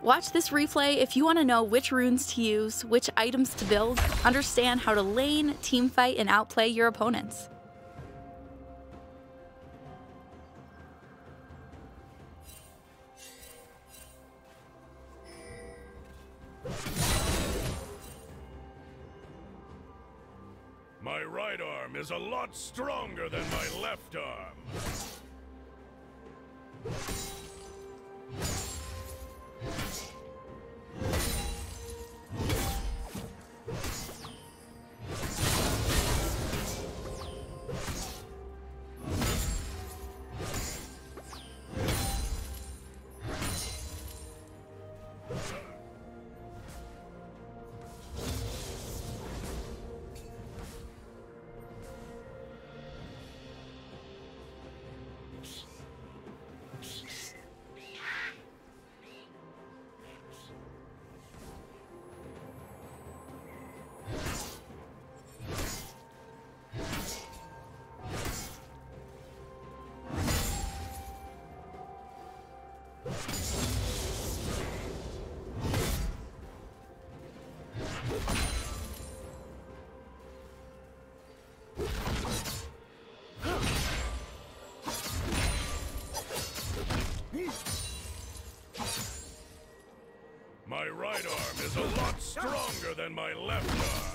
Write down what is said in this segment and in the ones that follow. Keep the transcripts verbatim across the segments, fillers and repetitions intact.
Watch this replay if you want to know which runes to use, which items to build, understand how to lane, teamfight, and outplay your opponents. My right arm is a lot stronger than my left arm. My right arm is a lot stronger than my left arm.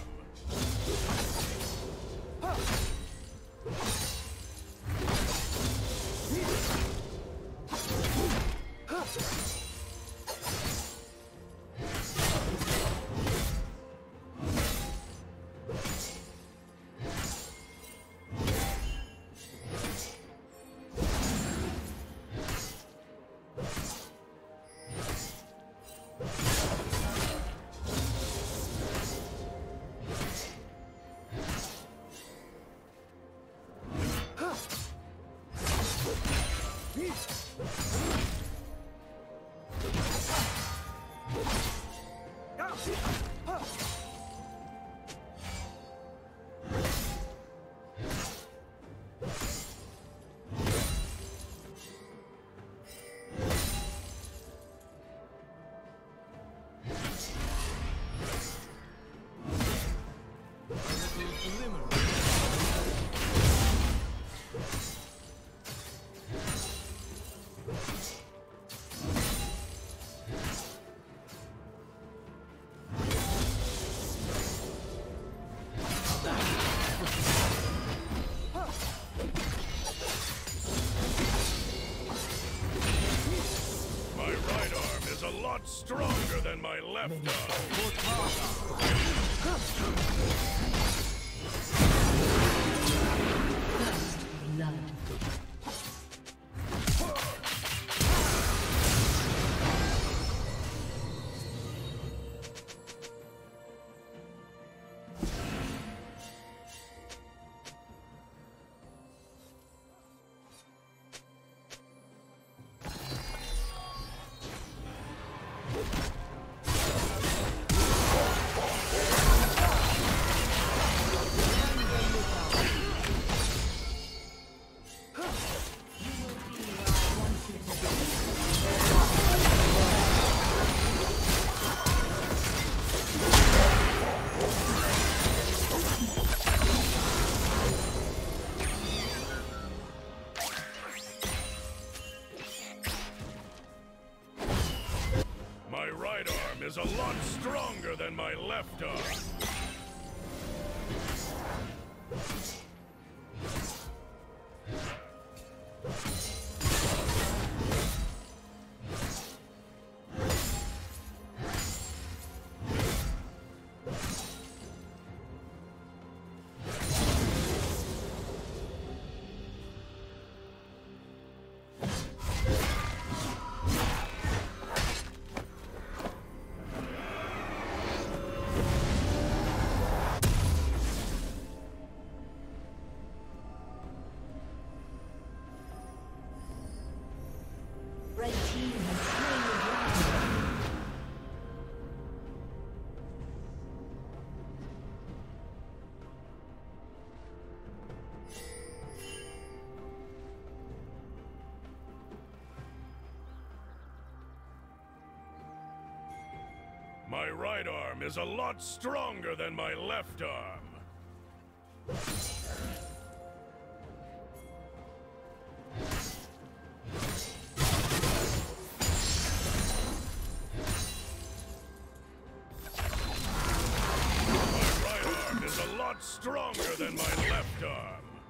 Stronger than my left arm. My right arm is a lot stronger than my left arm. My right arm is a lot stronger than my left arm. My right arm is a lot stronger than my left arm.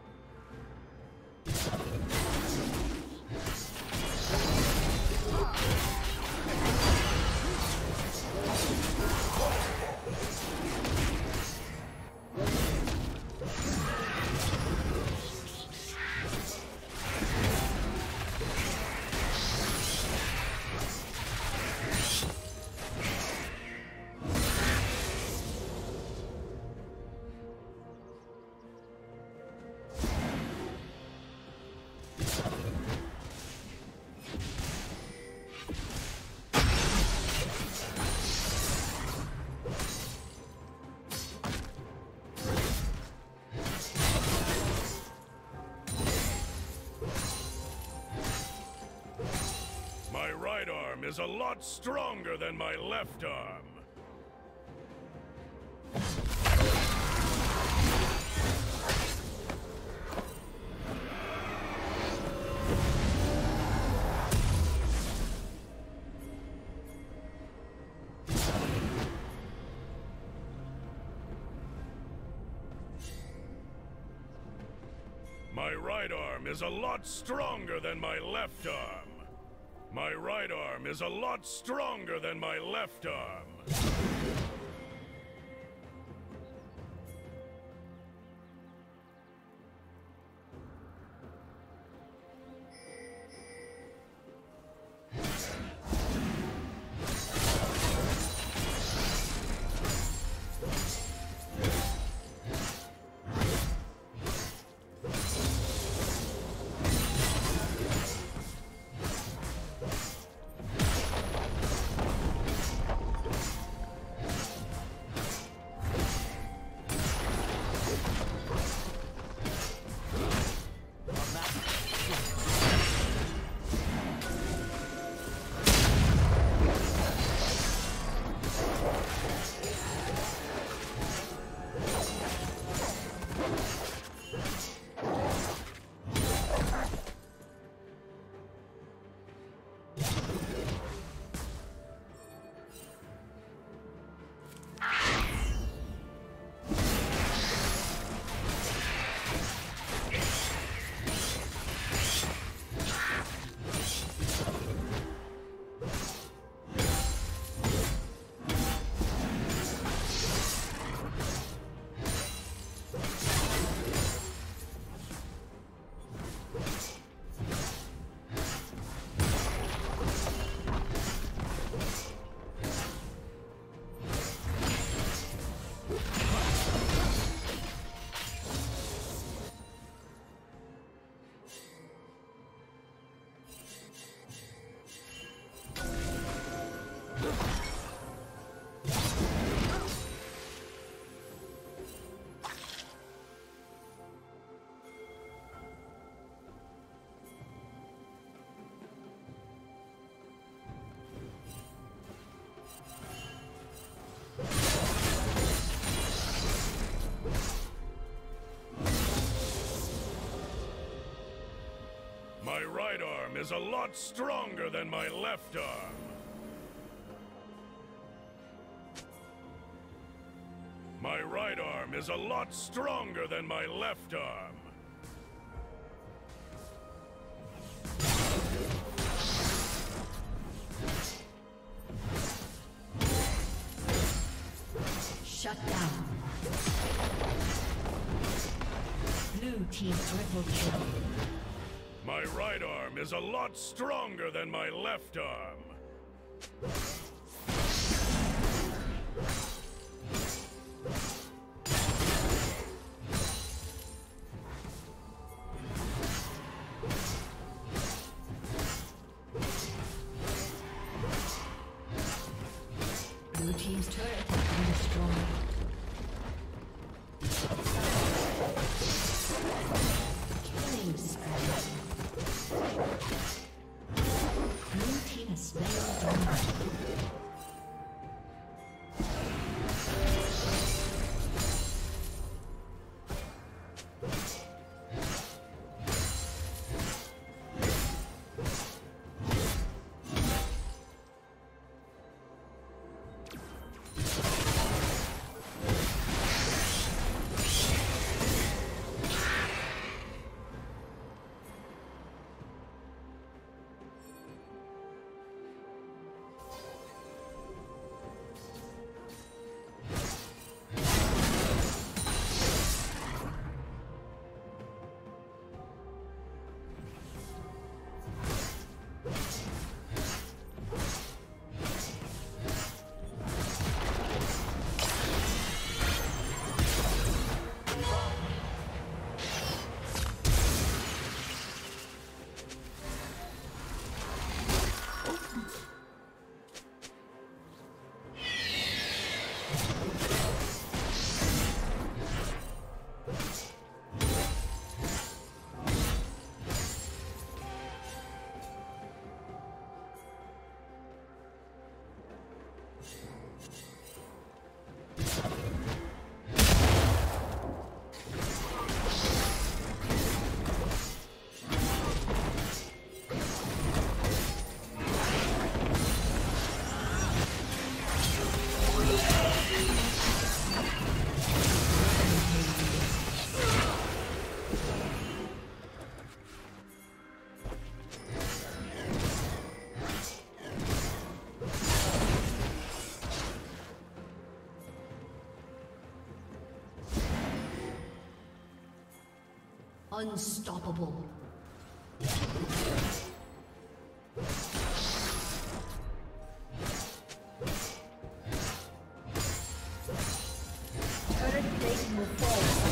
My right arm is a lot stronger than my left arm. My right arm is a lot stronger than my left arm. My right arm is a lot stronger than my left arm. My right arm is a lot stronger than my left arm. My right arm is a lot stronger than my left arm. Shut down. Blue team triple kill. My right arm is a lot stronger than my left arm. Blue team's turret has been destroyed. Killing spree. Blue team has slain the dragon. Unstoppable. Turret plating will fall.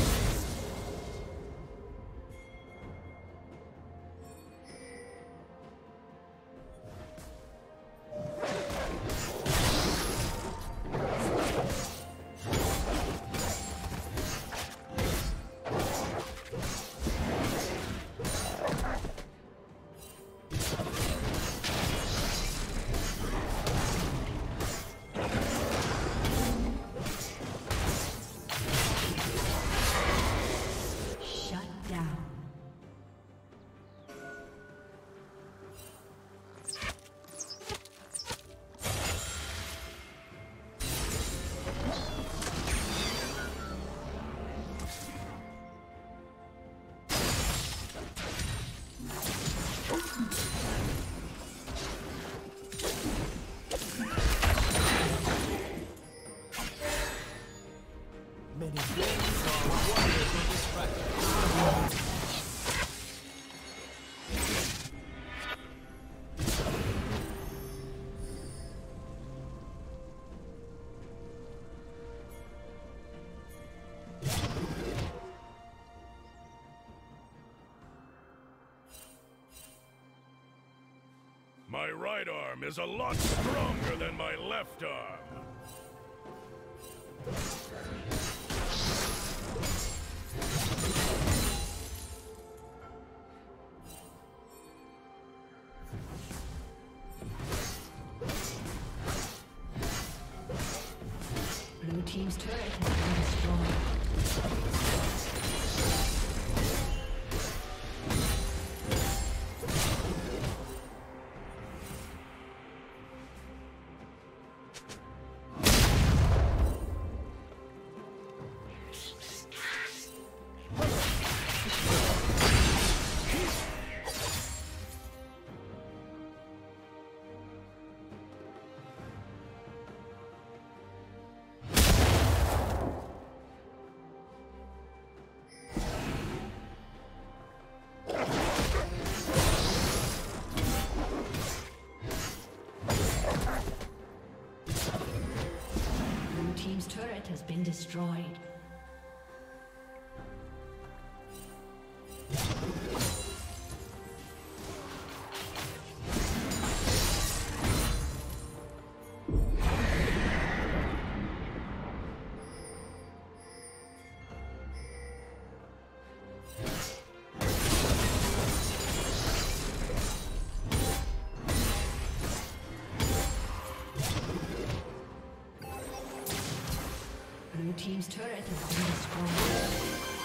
My right arm is a lot stronger than my left arm. Blue team's turret has been destroyed. Has been destroyed. Blue team's turret has been destroyed.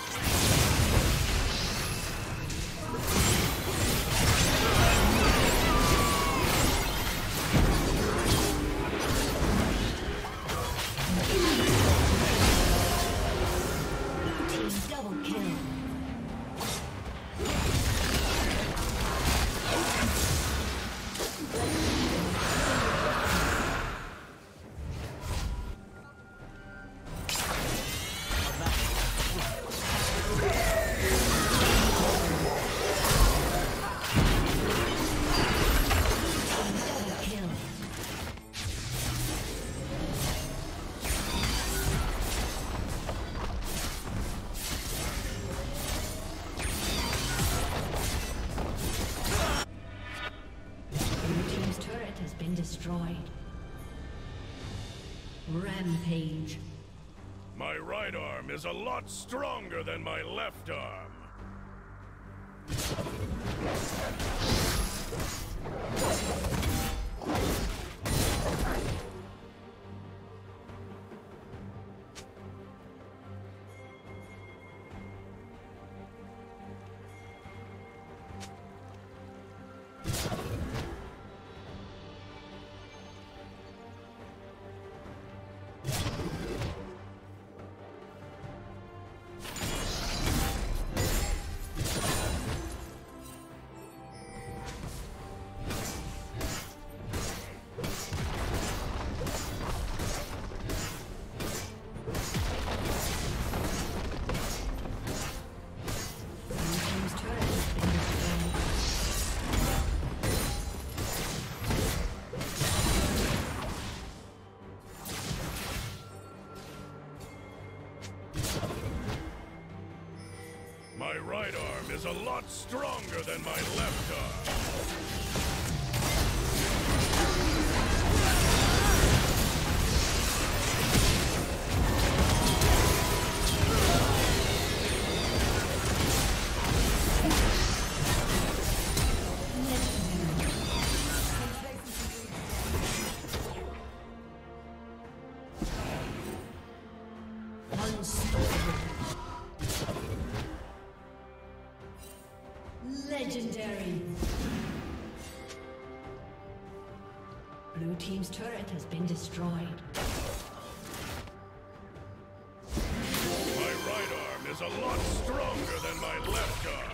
Destroyed. Rampage. My right arm is a lot stronger than my left arm. right arm is a lot stronger than my left arm. Legendary. Blue team's turret has been destroyed. My right arm is a lot stronger than my left arm.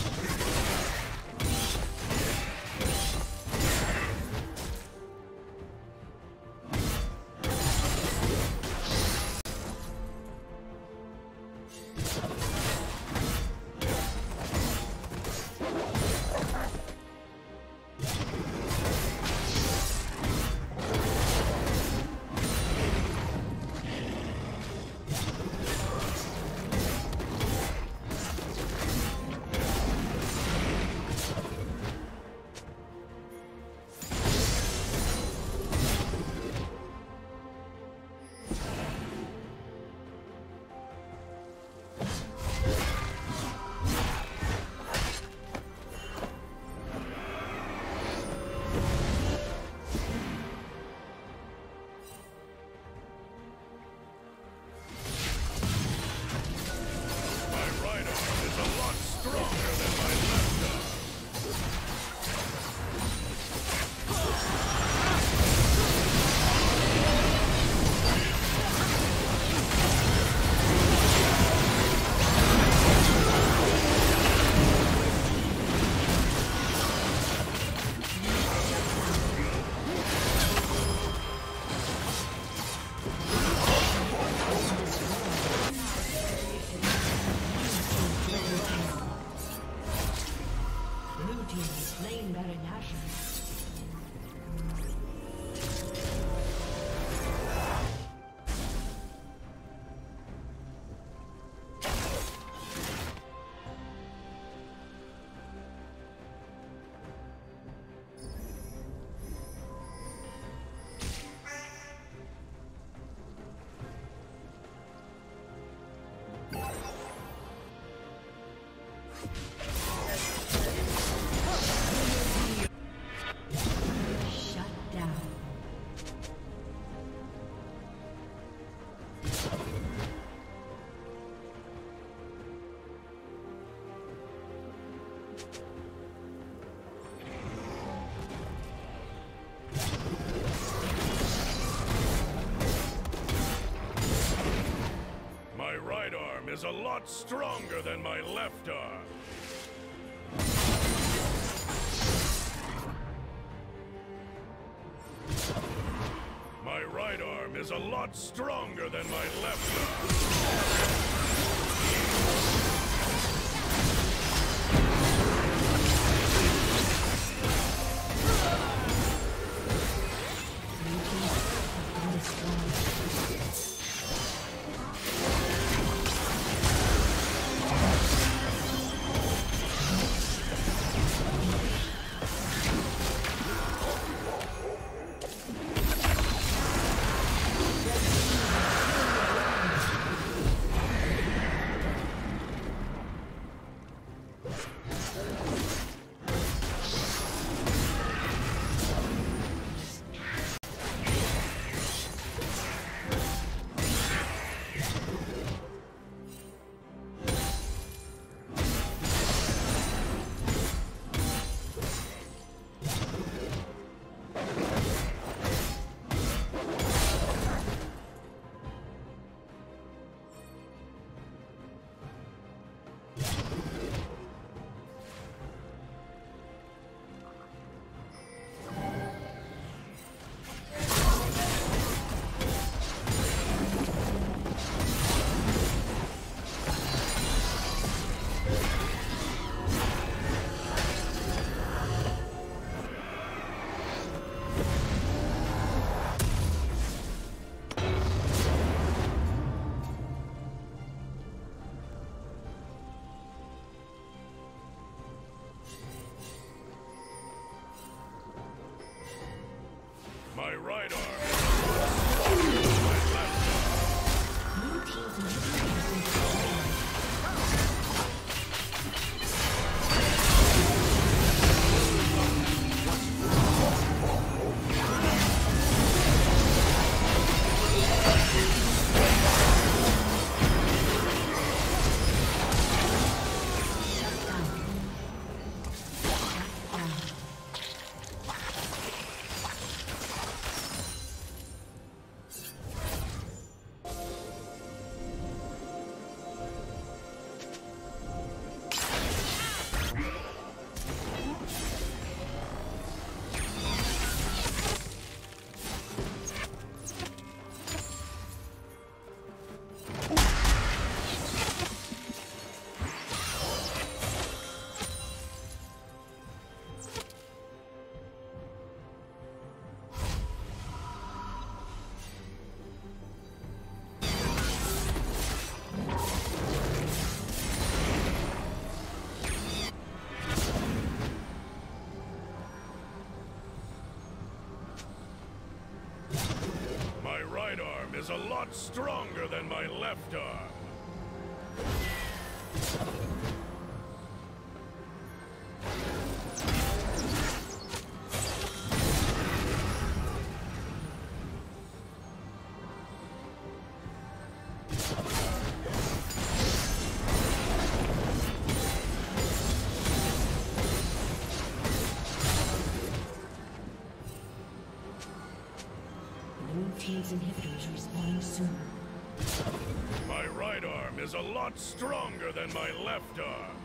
Is a lot stronger than my left arm. My right arm is a lot stronger than my left arm. My right arm is a lot stronger than my left arm. Blue team's inhibitor has been destroyed. Is a lot stronger than my left arm. Team's inhibitor is respawning sooner. My right arm is a lot stronger than my left arm.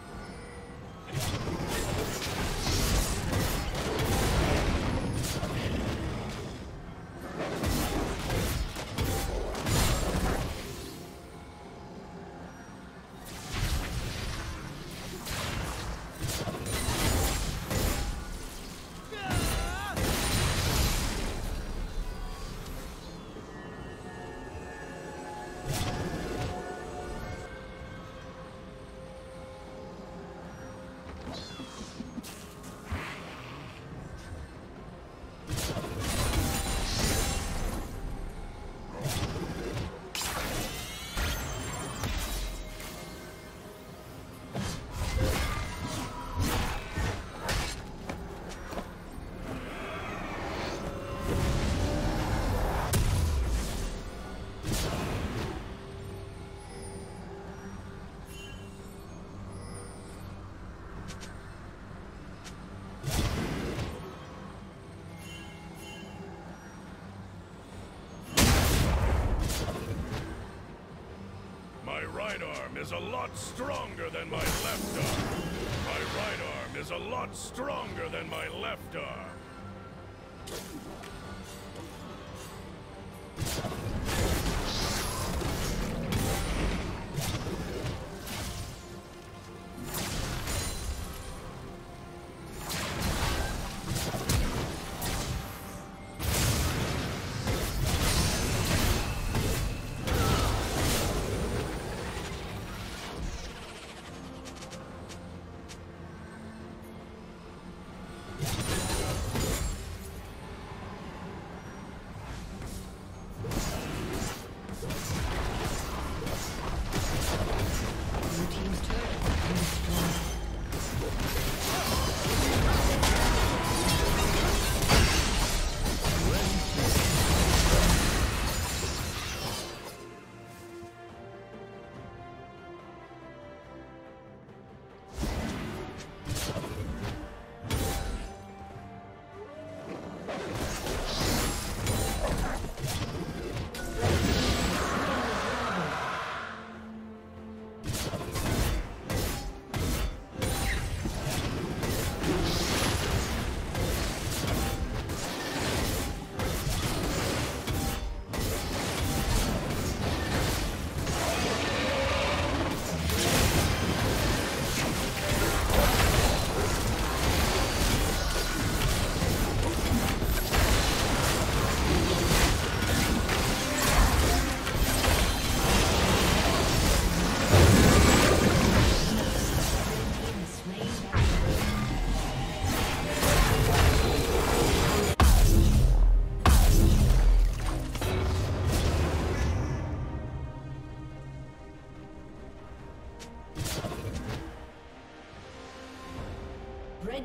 My right arm is a lot stronger than my left arm. My right arm is a lot stronger than my left arm.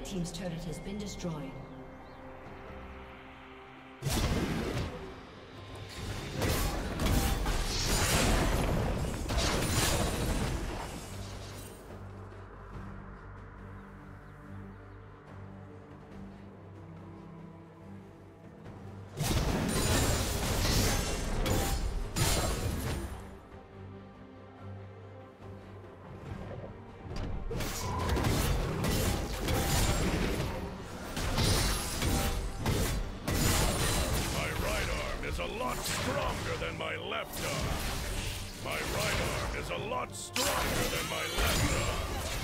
team's turret has been destroyed. A lot stronger than my left arm. My right arm is a lot stronger than my left arm.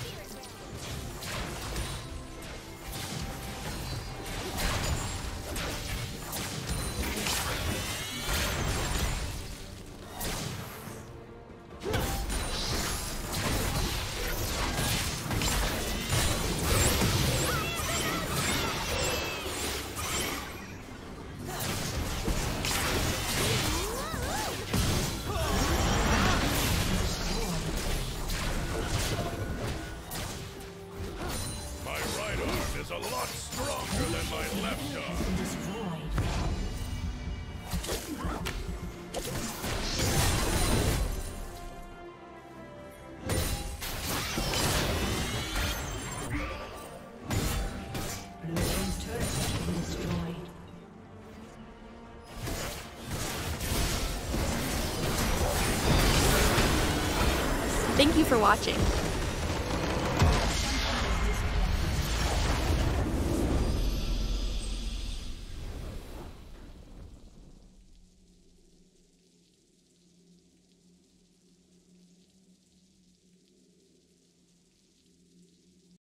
Is a lot stronger than my left arm. Blue team's turret has been destroyed. Thank you for watching.